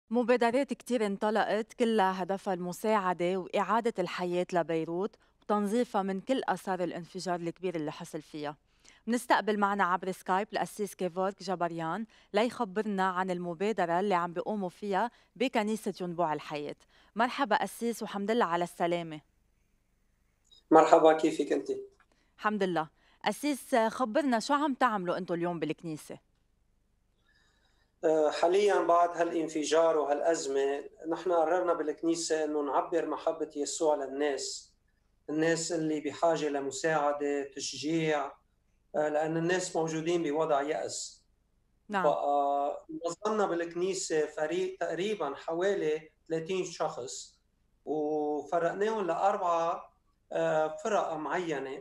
مبادرات كتير انطلقت كلها هدفها المساعدة وإعادة الحياة لبيروت وتنظيفها من كل آثار الانفجار الكبير اللي حصل فيها. بنستقبل معنا عبر سكايب الأسيس كيفورك جبريان ليخبرنا عن المبادرة اللي عم بيقوموا فيها بكنيسة ينبوع الحياة. مرحبا أسيس وحمد لله على السلامة. مرحبا، كيفك أنتِ؟ الحمد لله. أسيس، خبرنا شو عم تعملوا أنتوا اليوم بالكنيسة؟ حاليًا بعد هالانفجار وهالأزمة نحن قررنا بالكنيسة إنه نعبّر محبة يسوع للناس، الناس اللي بحاجة لمساعدة، تشجيع، لأن الناس موجودين بوضع يأس. نعم. بقى نظمنا بالكنيسة فريق تقريبًا حوالي 30 شخص، وفرّقناهم ل4 فرق معيّنة.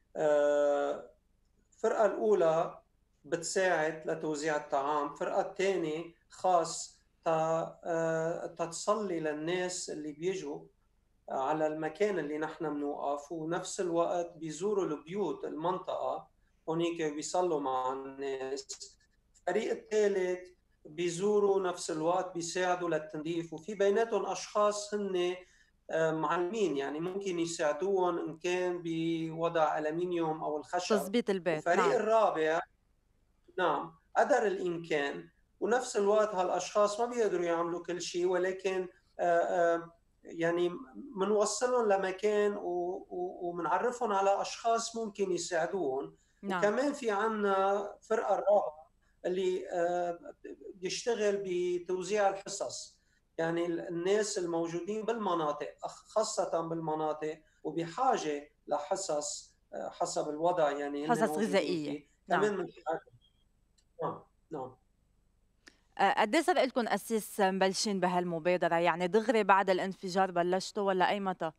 الفرقة الأولى بتساعد لتوزيع الطعام، الفرقة الثانية خاص تتصلي للناس اللي بيجوا على المكان اللي نحن بنوقف، ونفس الوقت بيزوروا البيوت المنطقة هونيك بيصلوا مع الناس. الفريق الثالث بيزوروا نفس الوقت بيساعدوا للتنظيف، وفي بيناتهم أشخاص هن معلمين، يعني ممكن يساعدوهم إن كان بوضع ألمنيوم أو الخشب. تظبيط البيت، والفريق نعم. الرابع نعم قدر الإمكان، ونفس الوقت هالأشخاص ما بيقدروا يعملوا كل شيء، ولكن يعني منوصلهم لمكان ومنعرفهم على أشخاص ممكن يساعدوهم. نعم. وكمان في عنا فرقة الرابعة اللي بيشتغل بتوزيع الحصص، يعني الناس الموجودين بالمناطق خاصة بالمناطق وبحاجة لحصص حسب الوضع يعني هن حصص موجودين غذائية، فيه نعم. كمان من نعم، نعم. قد إيه صار إلكم أسيس مبلشين بهالمبادرة؟ يعني دغري بعد الانفجار بلشتوا والّا أي متى؟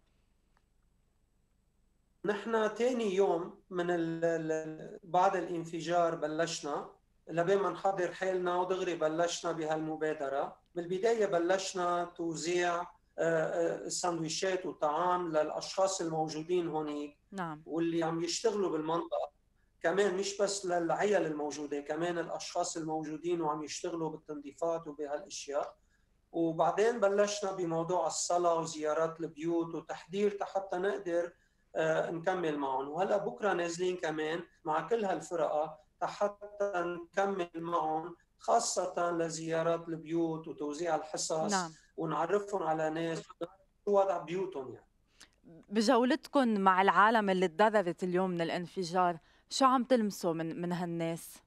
نحن تاني يوم من بعد الانفجار بلشنا لبين ما نحضر حالنا ودغري بلشنا بهالمبادرة. بالبداية بلشنا توزيع السندويشات والطعام للأشخاص الموجودين هونيك نعم. واللي عم يشتغلوا بالمنطقة، كمان مش بس للعيال الموجودة، كمان الأشخاص الموجودين وعم يشتغلوا بالتنظيفات وبهالأشياء. وبعدين بلشنا بموضوع الصلاة وزيارات البيوت وتحضير حتى نقدر نكمل معهم. وهلا بكره نازلين كمان مع كل هالفرقة حتى نكمل معهم خاصة لزيارات البيوت وتوزيع الحصص نعم. ونعرفهم على ناس شو وضع بيوتهم يعني. بجولتكم مع العالم اللي تضررت اليوم من الانفجار، شو عم تلمسوا من هالناس؟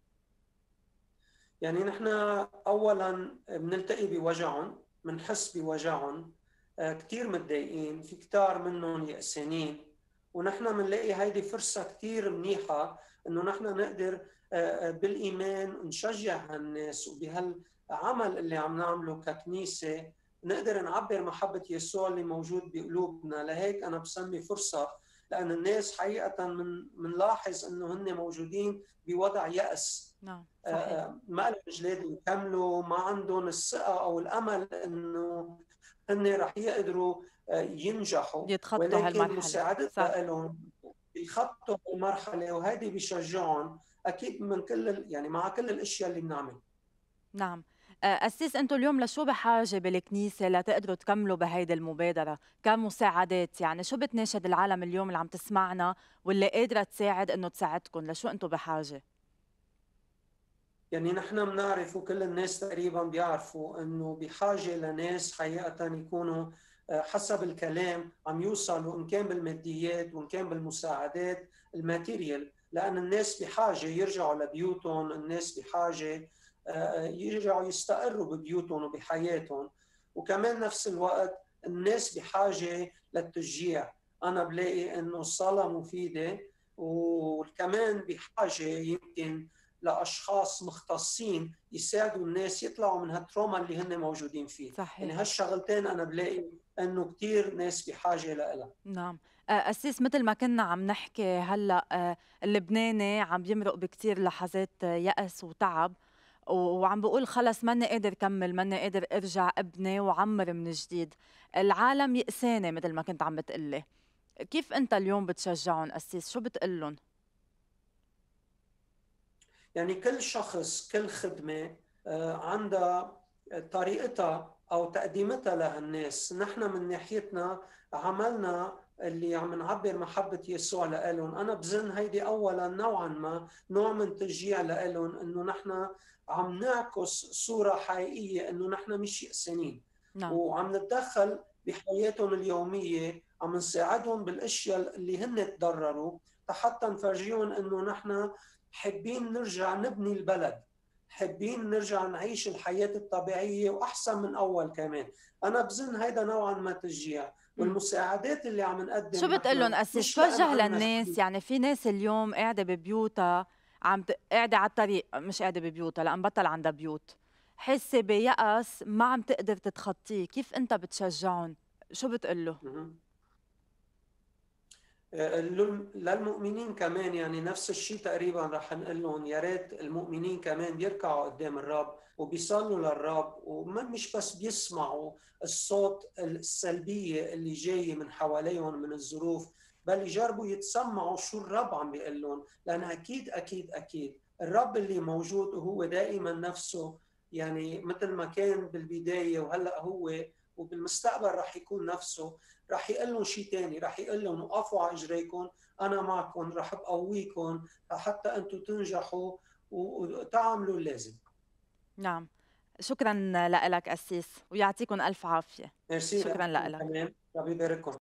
يعني نحن اولا بنلتقي بوجعهم، بنحس بوجعهم، كثير متضايقين، في كتار منهم يأسانين، ونحن بنلاقي هيدي فرصة كثير منيحة انه نحن نقدر بالايمان نشجع هالناس، وبهالعمل اللي عم نعمله ككنيسة نقدر نعبر محبة يسوع اللي موجود بقلوبنا. لهيك انا بسمي فرصة، لان الناس حقيقة منلاحظ انه هن موجودين بوضع يأس، نعم، صحيح. ما لهم جلاد يكملوا، ما عندهم الثقة أو الأمل إنه هن رح يقدروا ينجحوا، يتخطوا ولكن هالمرحلة، صح. مساعدتنا لهم بيخطوا المرحلة، وهذه بيشجعهم أكيد من كل يعني مع كل الأشياء اللي بنعمل. نعم. أسيس، أنتم اليوم لشو بحاجة بالكنيسة لتقدروا تكملوا بهيدي المبادرة كمساعدات؟ يعني شو بتناشد العالم اليوم اللي عم تسمعنا واللي قادرة تساعد إنه تساعدكم؟ لشو أنتم بحاجة؟ يعني نحن بنعرف وكل الناس تقريبا بيعرفوا انه بحاجه لناس حقيقه يكونوا حسب الكلام عم يوصلوا ان كان بالماديات وان كان بالمساعدات الماتيريال، لان الناس بحاجه يرجعوا لبيوتهم، الناس بحاجه يرجعوا يستقروا ببيوتهم وبحياتهم. وكمان نفس الوقت الناس بحاجه للتشجيع. انا بلاقي انه الصلاه مفيده، وكمان بحاجه يمكن لاشخاص مختصين يساعدوا الناس يطلعوا من هالتروما اللي هن موجودين فيه. يعني صحيح. هالشغلتين انا بلاقي انه كثير ناس بحاجه لها. نعم. أسيس، مثل ما كنا عم نحكي هلأ، اللبناني عم يمرق بكتير لحظات يأس وتعب، وعم بيقول خلص ماني قادر كمل، ماني قادر ارجع ابني وعمر من جديد. العالم يأسانة مثل ما كنت عم بتقلي. كيف أنت اليوم بتشجعهم أسيس؟ شو بتقلن؟ يعني كل شخص كل خدمه عندها طريقتها او تقديمتها لهالناس. نحن من ناحيتنا عملنا اللي عم نعبر محبة يسوع لإلهم. أنا بظن هيدي أولا نوعا ما نوع من تشجيع لإلهم، إنه نحن عم نعكس صورة حقيقية إنه نحن مش يأسانين، نعم. وعم نتدخل بحياتهم اليومية، عم نساعدهم بالأشياء اللي هن تضرروا، حتى نفرجيهم إنه نحن حابين نرجع نبني البلد، حابين نرجع نعيش الحياة الطبيعية وأحسن من أول كمان. أنا بظن هيدا نوعا ما تشجيع. مم. والمساعدات اللي عم شو نقدم بتقول لهم نحن أسيس مش لأن توجه عنا للناس؟ شيء. يعني في ناس اليوم قاعدة ببيوتها، قاعدة على الطريق، مش قاعدة ببيوتها لأن بطل عندها بيوت، حاسة بيأس ما عم تقدر تتخطيه، كيف أنت بتشجعهم؟ شو بتقول له؟ مهم. للمؤمنين كمان يعني نفس الشيء تقريبا رح نقول لهم يا ريت المؤمنين كمان بيركعوا قدام الرب وبيصلوا للرب، ومش بس بيسمعوا الصوت السلبية اللي جاية من حواليهم من الظروف، بل يجربوا يتسمعوا شو الرب عم بيقول لهم. لأن أكيد الرب اللي موجود وهو دائما نفسه، يعني مثل ما كان بالبداية وهلأ هو وبالمستقبل رح يكون نفسه. رح يقول لهم شيء ثاني، رح يقول لهم وقفوا على اجريكم، انا معكم، رح بقويكم حتى انتم تنجحوا وتعملوا اللازم. نعم. شكرا لك أسيس ويعطيكم ألف عافية. ميرسي شكرا لكم لك. كمان، ربي يبارككم.